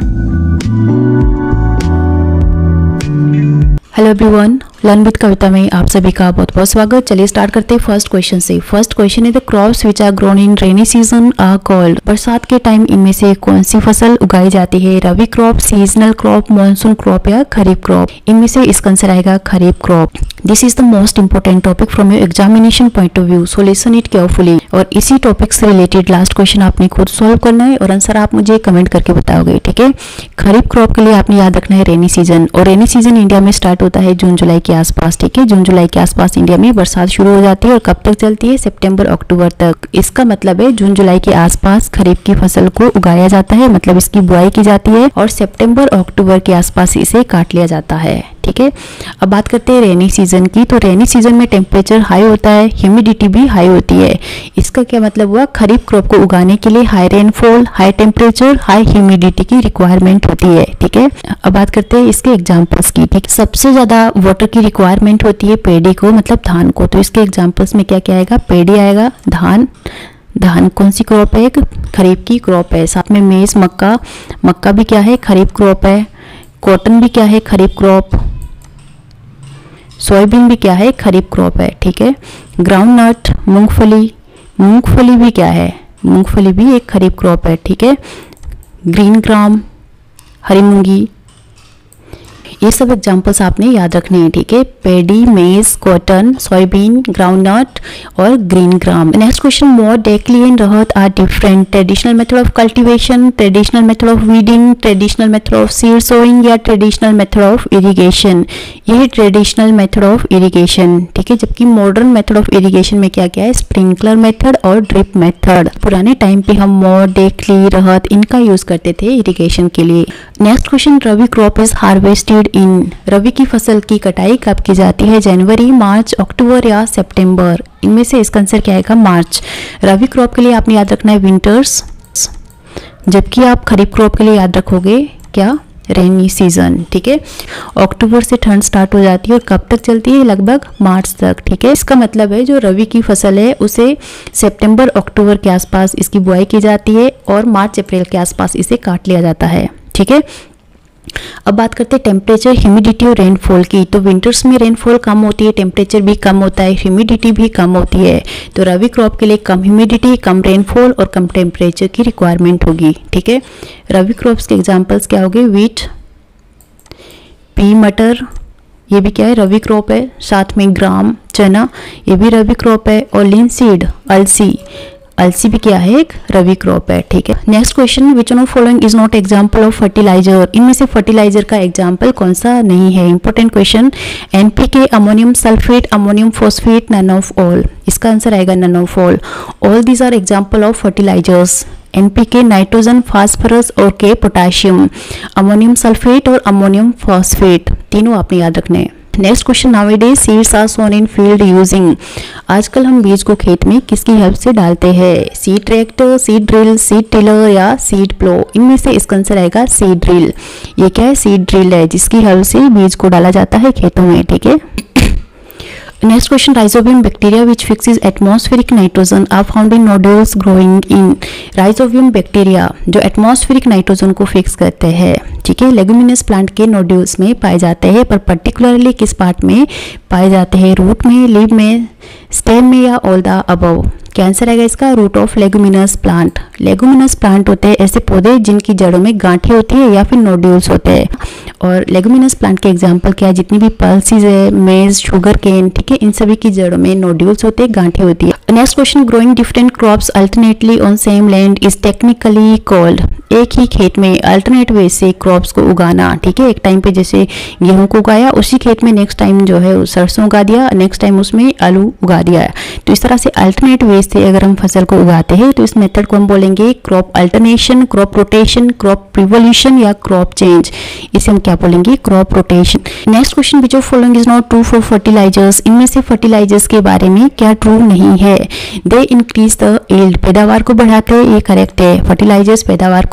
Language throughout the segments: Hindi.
Hello everyone, learn with Kavita में आप सभी का बहुत बहुत स्वागत। चलिए स्टार्ट करते हैं फर्स्ट क्वेश्चन से। फर्स्ट क्वेश्चन है the crops which are grown in rainy season are called. बरसात के टाइम इनमें से कौन सी फसल उगाई जाती है? Rabi crop, seasonal crop, monsoon crop या खरीफ क्रॉप? इनमें से इसका आंसर आएगा kharif crop. This is the most important topic from your examination point of view, so listen it carefully. और इसी टॉपिक से रिलेटेड लास्ट क्वेश्चन आपने खुद सॉल्व करना है और आंसर आप मुझे कमेंट करके बताओगे, ठीक है। खरीफ क्रॉप के लिए आपने याद रखना है रेनी सीजन, और रेनी सीजन इंडिया में स्टार्ट होता है जून जुलाई के आसपास, ठीक है। जून जुलाई के आसपास इंडिया में बरसात शुरू हो जाती है और कब तक चलती है? सितंबर अक्टूबर तक। इसका मतलब है जून जुलाई के आसपास खरीफ की फसल को उगाया जाता है, मतलब इसकी बुआई की जाती है, और सितंबर अक्टूबर के आसपास इसे काट लिया जाता है, ठीक है। अब बात करते हैं रेनी सीजन की। तो रेनी सीजन में टेम्परेचर हाई होता है, ह्यूमिडिटी भी हाई होती है। इसका क्या मतलब हुआ? खरीफ क्रॉप को उगाने के लिए high rainfall, high temperature, high humidity की रिक्वायरमेंट होती है, ठीक है। अब बात करते हैं इसके एग्जांपल्स की, ठीक है। सबसे ज्यादा वाटर की रिक्वायरमेंट होती है पेडी को, मतलब धान को। तो इसके एग्जांपल्स में क्या क्या आएगा? पेडी आएगा, धान कौन सी क्रॉप है? एक खरीफ की क्रॉप है। साथ में मेज, मक्का भी क्या है? खरीफ क्रॉप है। कॉटन भी क्या है? खरीफ क्रॉप। सोयाबीन भी क्या है? खरीफ क्रॉप है, ठीक है। ग्राउंडनट, मूंगफली भी क्या है? मूंगफली भी एक खरीफ क्रॉप है, ठीक है। ग्रीन ग्राम, हरी मूंगी, ये सब एग्जांपल्स आपने याद रखने हैं, ठीक है। Paddy, maize, cotton, soybean, groundnut और green gram. Next question, moat, dhekli and rahat are different. Traditional method of cultivation, traditional method of weeding, traditional method of seed sowing या ट्रेडिशनल मेथड ऑफ इरिगेशन? ये है ट्रेडिशनल मेथड ऑफ इरिगेशन, ठीक है। जबकि मॉडर्न मेथड ऑफ इरिगेशन में क्या क्या है? स्प्रिंकलर मेथड और ड्रिप मेथड। पुराने टाइम पे हम मोर, डेकली, रहत इनका यूज करते थे इरिगेशन के लिए। Next question, rabi crop is harvested in. Rabi की फसल की कटाई कब की जाती है? जनवरी, मार्च, अक्टूबर या सितंबर? इनमें से इसका आंसर क्या आएगा? मार्च। रबी क्रॉप के लिए आपने याद रखना है विंटर्स, जबकि आप खरीफ क्रॉप के लिए याद रखोगे क्या? रेनी सीजन, ठीक है। अक्टूबर से ठंड स्टार्ट हो जाती है और कब तक चलती है? लगभग मार्च तक, ठीक है। इसका मतलब है जो रबी की फसल है उसे सितंबर अक्टूबर के आसपास इसकी बुआई की जाती है और मार्च अप्रैल के आसपास इसे काट लिया जाता है, ठीक है। अब बात करते हैं टेम्परेचर, ह्यूमिडिटी और रेनफॉल की। तो विंटर्स में रेनफॉल कम होती है, टेम्परेचर भी कम होता है, ह्यूमिडिटी भी कम होती है। तो रबी क्रॉप के लिए कम ह्यूमिडिटी, कम रेनफॉल और कम टेम्परेचर की रिक्वायरमेंट होगी, ठीक है। रबी क्रॉप्स के एग्जांपल्स क्या होंगे? वीट, पी, मटर, ये भी क्या है? रबी क्रॉप है। साथ में ग्राम, चना, ये भी रबी क्रॉप है। और लिनसीड, अलसी भी क्या है? एक रबी क्रॉप है, ठीक है। Next question, which one of following is not example of fertilizer. इनमें से फर्टिलाइजर का एग्जांपल कौन सा नहीं है? Important question. NPK, ammonium sulphate, ammonium phosphate, none of all? इसका आंसर आएगा none of all. All these are example of fertilizers. NPK nitrogen, phosphorus और के पोटाशियम, अमोनियम सल्फेट और अमोनियम फॉस्फेट, तीनों आपने याद रखने हैं। Next question, nowadays seeds are sown in field using. आजकल हम बीज को खेत में किसकी हेल्प से डालते हैं? Seed tractor, seed drill, seed tiller या सीड प्लो? इनमें से इसका आंसर आएगा सीड ड्रिल। ये क्या है? सीड ड्रिल है जिसकी हेल्प से बीज को डाला जाता है खेतों में, ठीक है। Next question, rhizobium bacteria which fixes atmospheric nitrogen are found in nodules growing in. Rhizobium bacteria जो एटमॉस्फेरिक नाइट्रोजन को फिक्स करते हैं, ठीक है, लेगुमिनस प्लांट के नोड्यूल्स में पाए जाते हैं, पर पर्टिकुलरली किस पार्ट में पाए जाते हैं? रूट में, लीव में, स्टेम में या ऑल द अबव? क्या आंसर आएगा इसका? Root of leguminous plant. Leguminous plant होते हैं ऐसे पौधे जिनकी जड़ों में गांठें होती है या फिर नोड्यूल्स होते हैं। और लेगुमिनस प्लांट के एग्जांपल क्या है? जितनी भी पल्सीज है, मेज, शुगर केन, ठीक है, इन सभी की जड़ों में नोड्यूल्स होते हैं, गांठें होती है। Next question, growing different crops alternately on same land is technically called. एक ही खेत में अल्टरनेट वे से क्रॉप्स को उगाना, ठीक है। एक टाइम पे जैसे गेहूं को उगाया, उसी खेत में नेक्स्ट टाइम जो है सरसों उगा दिया, नेक्स्ट टाइम उसमें आलू उगा दिया। तो इस तरह से अल्टरनेट वे से अगर हम फसल को उगाते हैं तो इस मेथड को हम बोलेंगे crop alternation, crop rotation, crop revolution या क्रॉप चेंज। इसे हम क्या बोलेंगे? Crop rotation. Next question, which of following is not true for fertilizers. इनमें से फर्टिलाइजर्स के बारे में क्या ट्रू नहीं है? दे इंक्रीज द यील्ड, पैदावार को बढ़ाते हैं, ये करेक्ट है। फर्टिलाइजर्स पैदावार को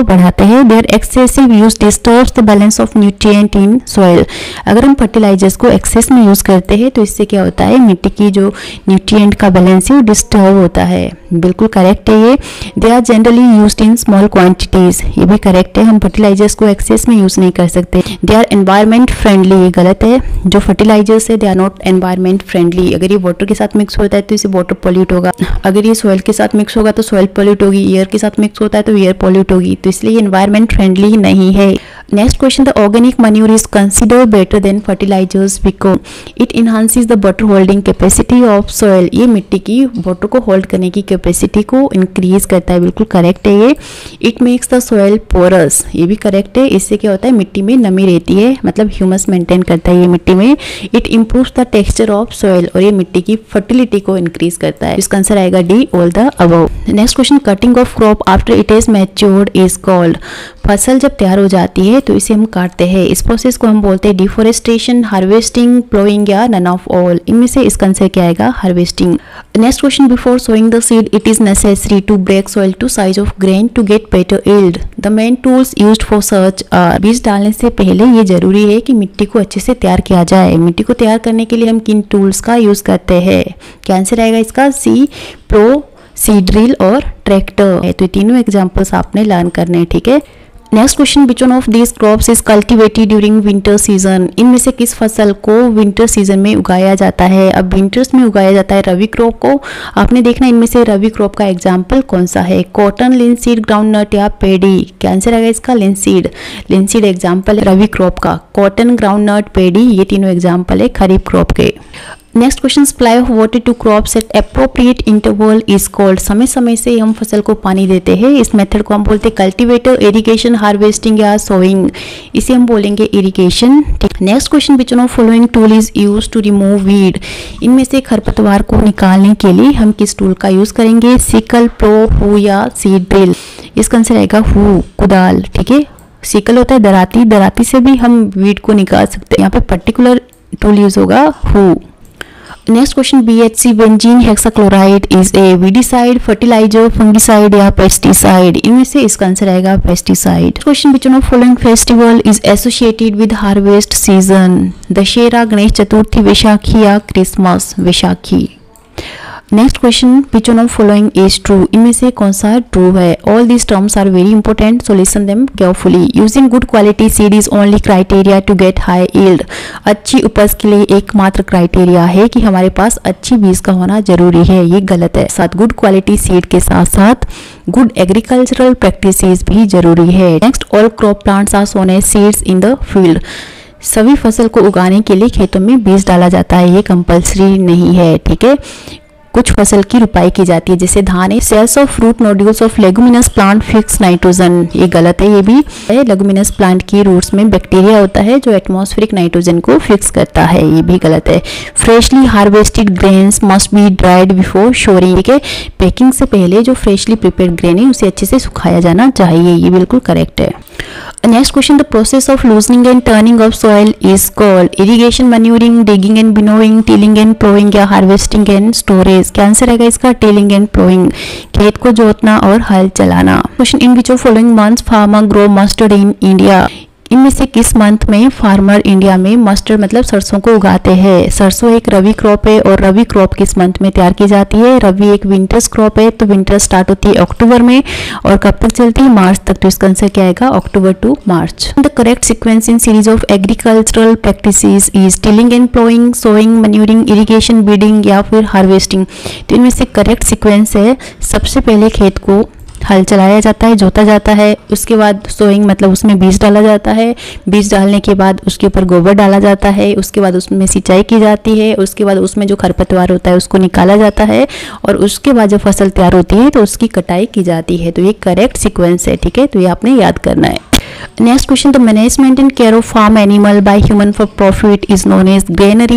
को बढ़ाते हैं। Their excessive use disturbs the balance of nutrient in soil. अगर हम फर्टिलाइजर्स को एक्सेस में यूज करते हैं तो इससे क्या होता है, मिट्टी की जो न्यूट्रिएंट का बैलेंस है वो डिस्टर्ब होता है। बिल्कुल करेक्ट है ये। They are generally used in small quantities, ये भी करेक्ट है। हम फर्टिलाइजर्स को एक्सेस में यूज नहीं कर सकते। दे आर एनवायरमेंट फ्रेंडली, ये गलत है। जो फर्टिलाइजर्स है they are not environment friendly. अगर ये वाटर के साथ मिक्स होता है तो इससे वाटर पॉल्यूट होगा, अगर ये सॉइल के साथ मिक्स होगा तो सॉइल पॉल्यूट होगी, एयर के साथ मिक्स होता है तो एयर पॉल्यूट होगी, तो इसलिए एनवायरमेंट फ्रेंडली नहीं है। Next question, the organic manure is considered better than fertilizers because it enhances the water holding capacity of soil. ये मिट्टी की वाटर को होल्ड करने की कैपेसिटी को इंक्रीज करता है, बिल्कुल करेक्ट है ये। It makes the soil porous, ये भी करेक्ट है। इससे क्या होता है, मिट्टी में नमी रहती है, मतलब ह्यूमस मेंटेन करता है ये मिट्टी में। It improves the texture of soil, और ये मिट्टी की फर्टिलिटी को इंक्रीज करता है। इसका आंसर आएगा D, all the above. Next question, cutting of crop after it is matured is called. फसल जब तैयार हो जाती है तो इसे हम काटते हैं, इस प्रोसेस को हम बोलते हैं डिफोरेस्टेशन, हार्वेस्टिंग, प्लोइंग या नन ऑफ ऑल। इनमें से इसका आंसर क्या आएगा, harvesting. Next question, before sowing the seed it is necessary to break soil to size of grain to get better yield. The main tools used for search are. बीज डालने से पहले ये जरूरी है कि मिट्टी को अच्छे से तैयार किया जाए। मिट्टी को तैयार करने के लिए हम किन टूल्स का यूज करते हैं, क्या आंसर आएगा इसका, सी, प्रो, सीड ड्रिल और ट्रैक्टर है। तो ये तीनों एग्जांपल्स आपने लर्न करने हैं, ठीक है। Next question, which one of these crops is cultivated during winter season. इनमें से किस फसल को विंटर सीजन में उगाया जाता है। अब विंटर्स में उगाया जाता है रबी क्रॉप को। आपने देखना इनमें से रबी क्रॉप का एग्जाम्पल कौन सा है, कॉटन, लिनसीड, ग्राउंड नट या पेडी। क्या आंसर आएगा इसका, लिनसीड। लिनसीड एग्जाम्पल है रबी क्रॉप का। कॉटन, ग्राउंड नट, पेडी ये तीनों एग्जाम्पल है खरीफ क्रॉप के। Next question, supply of water to crops at appropriate interval is called. समय समय से हम फसल को पानी देते हैं, इस मेथड को हम बोलते हैं कल्टीवेटर, इरिगेशन, हार्वेस्टिंग या सोइंग। इसे हम बोलेंगे irrigation. Next question, which one of following tool is use to remove weed. इनमें से खरपतवार को निकालने के लिए हम किस टूल का यूज करेंगे, सिकल, प्रो, हू या सीड ड्रिल। इसका आंसर आएगा हू, कुदाल, ठीक है। सिकल होता है दराती, दराती से भी हम वीड को निकाल सकते हैं, यहाँ पे पर्टिकुलर टूल यूज होगा hoe. Next question, BHC benzene hexachloride is a weedicide, fertilizer, fungicide या पेस्टिसाइड। इनमें से इसका आंसर आएगा pesticide. Question, which one of following festival is associated with harvest season. Dussehra, Ganesh Chaturthi, Vaisakhi या Christmas, Vaisakhi. Next question, which one of following is true. इनमें से कौन सा ट्रू है। All these terms are very important, so listen them carefully. Using good quality seed is only criteria to get high yield. अच्छी उपज के लिए एकमात्र क्राइटेरिया है कि हमारे पास अच्छी बीज का होना जरूरी है, ये गलत है। साथ गुड क्वालिटी सीड के साथ साथ गुड एग्रीकल्चरल प्रैक्टिसेस भी जरूरी है। Next, all crop plants are sown as seeds in the field. सभी फसल को उगाने के लिए खेतों में बीज डाला जाता है, ये कंपल्सरी नहीं है, ठीक है। कुछ फसल की रुपाई की जाती है, जैसे धान है। Cells of fruit nodules of leguminous plant fix nitrogen, ये गलत है। ये भी लेगुमिनस प्लांट की रूट्स में बैक्टीरिया होता है जो एटमॉस्फेरिक नाइट्रोजन को फिक्स करता है, ये भी गलत है। Freshly harvested grains must be dried before storing, ठीक है। पैकिंग से पहले जो फ्रेशली प्रिपेयर्ड ग्रेन है उसे अच्छे से सुखाया जाना चाहिए, ये बिल्कुल करेक्ट है। Next question, the process of loosening and turning of soil is called irrigation, manuring, digging and winnowing, tilling and ploughing या हार्वेस्टिंग एंड स्टोरेज। क्या आंसर आएगा इसका, टिलिंग एंड प्लोइंग, खेत को जोतना और हल चलाना। Question, in which of following months farmer grow mustard in India. इनमें से किस मंथ में फार्मर इंडिया में मस्टर्ड मतलब सरसों को उगाते हैं। सरसों एक रबी क्रॉप है और रबी क्रॉप किस मंथ में तैयार की जाती है। रबी एक विंटर्स क्रॉप है, तो विंटर स्टार्ट होती है अक्टूबर में और कब तक चलती है, मार्च तक। तो इसका आंसर क्या आएगा, October to March. The correct sequence in series of agricultural practices is tilling and ploughing, sowing, manuring, irrigation, weeding या फिर हार्वेस्टिंग। तो इनमें से करेक्ट सीक्वेंस है, सबसे पहले खेत को हल चलाया जाता है, जोता जाता है, उसके बाद सोइंग मतलब उसमें बीज डाला जाता है, बीज डालने के बाद उसके ऊपर गोबर डाला जाता है, उसके बाद उसमें सिंचाई की जाती है, उसके बाद उसमें जो खरपतवार होता है उसको निकाला जाता है और उसके बाद जब फसल तैयार होती है तो उसकी कटाई की जाती है। तो ये करेक्ट सीक्वेंस है, ठीक है, तो ये आपने याद करना है। Next question, the management and care of farm animal by human for profit is known as granary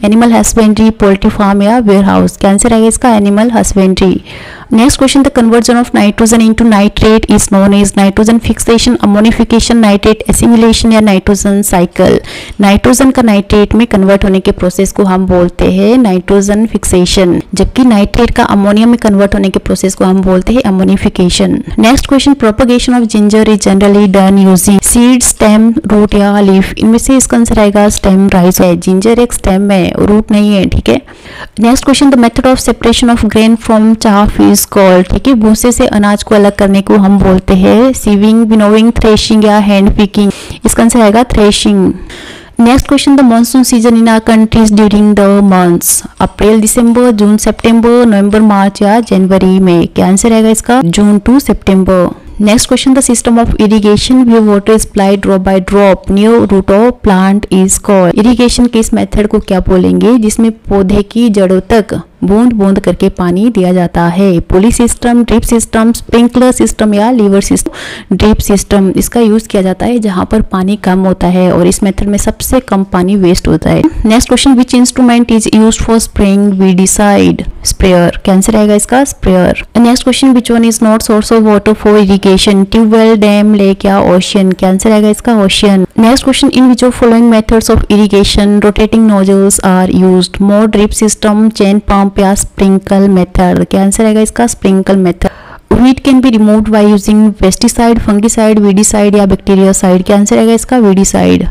animal husbandry, poultry farm या वेयर हाउस? क्या आंसर आएगा इसका? Animal husbandry. Next question, the conversion of nitrogen into nitrate is known as nitrogen fixation, ammonification, nitrate assimilation या नाइट्रोजन साइकिल? नाइट्रोजन का नाइट्रेट में कन्वर्ट होने के प्रोसेस को हम बोलते हैं नाइट्रोजन फिक्सेशन, जबकि नाइट्रेट का अमोनिया में कन्वर्ट होने के प्रोसेस को हम बोलते हैं ammonification. Next question, propagation of ginger is generally done using seed, stem, root या लीफ? इनमें से इसका आंसर आएगा स्टेम राइज है। जिंजर एक स्टेम है, रूट नहीं है, ठीक है। Next question, the method of separation of grain from chaff is called, ठीक है। भूसे से अनाज को अलग करने को हम बोलते हैं सीविंग, विनोइंग, थ्रेशिंग या हैंड पिकिंग? इसका आंसर आएगा threshing. Next question, the monsoon season in our countries during the months? April, December, June, September, November, March या जनवरी में? क्या आंसर आएगा इसका? June to September. Next question, the system of irrigation where water is applied drop by drop near root of plant is called? Irrigation के इस मेथड को क्या बोलेंगे जिसमें पौधे की जड़ों तक बूंद बूंद करके पानी दिया जाता है? Pulley system, drip system, sprinkler system या लीवर सिस्टम? ड्रिप सिस्टम इसका यूज किया जाता है जहां पर पानी कम होता है और इस मेथड में सबसे कम पानी वेस्ट होता है। Next question, which instrument is used for spraying weedicide? Sprayer. क्या आंसर आएगा इसका? Sprayer. Next question, which one is not source of water for irrigation? Tubewell, dam, lake या ओशियन? क्या आंसर आएगा इसका? Ocean. Next question, in which of following methods of irrigation rotating nozzles are used? Moat, drip system, chain pump या स्प्रिंकल मेथड? क्या आंसर आएगा इसका? Sprinkle method. Weed can be removed by using pesticide, fungicide, weedicide या बैक्टीरियासाइड? क्या आंसर आएगा इसका? वीडिसाइड।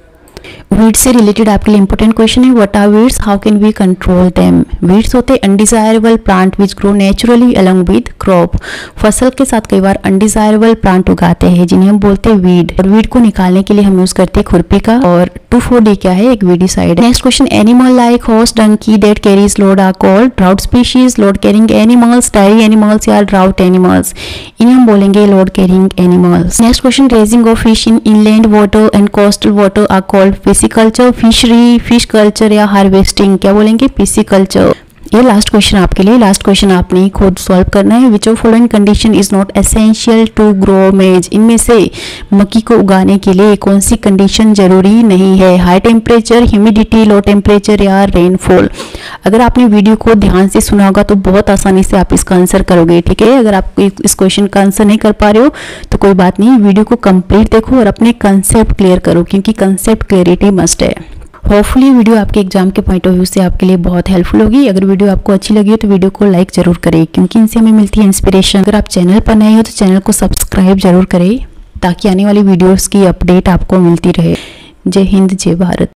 वीड्स से रिलेटेड आपके लिए इंपॉर्टेंट क्वेश्चन है, what are weeds, how can we control them? Weeds होते हैं undesirable plant which grow naturally along with crop. फसल के साथ कई बार अनडिजायरेबल प्लांट उगाते हैं जिन्हें हम बोलते हैं वीड, और वीड को निकालने के लिए हम यूज करते हैं खुरपी का। और 2,4-D क्या है? एक weedicide. Next question, animal like horse, donkey that carries load are called? Draught species, load carrying animals, dairy animals या ड्राउट एनिमल्स? इन्हें हम बोलेंगे load carrying animals. Next question, raising of fish in inland water and coastal water are called? Pisciculture, fishery, fish culture या हार्वेस्टिंग? क्या बोलेंगे? पिसिकल्चर। ये लास्ट क्वेश्चन आपके लिए, लास्ट क्वेश्चन आपने खुद सॉल्व करना है। Which of following condition is not essential to grow maize? इनमें से मक्की को उगाने के लिए कौन सी कंडीशन जरूरी नहीं है? High temperature, humidity, low temperature या रेनफॉल? अगर आपने वीडियो को ध्यान से सुना होगा तो बहुत आसानी से आप इसका आंसर करोगे, ठीक है। अगर आप इस क्वेश्चन का आंसर नहीं कर पा रहे हो तो कोई बात नहीं, वीडियो को कंप्लीट देखो और अपने कंसेप्ट क्लियर करो, क्योंकि कंसेप्ट क्लियरिटी मस्ट है। होपफुली वीडियो आपके एग्जाम के पॉइंट ऑफ व्यू से आपके लिए बहुत हेल्पफुल होगी। अगर वीडियो आपको अच्छी लगी हो तो वीडियो को लाइक जरूर करें, क्योंकि इनसे हमें मिलती है इंस्पिरेशन। अगर आप चैनल पर नए हो तो चैनल को सब्सक्राइब जरूर करें ताकि आने वाली वीडियोस की अपडेट आपको मिलती रहे। जय हिंद, जय भारत।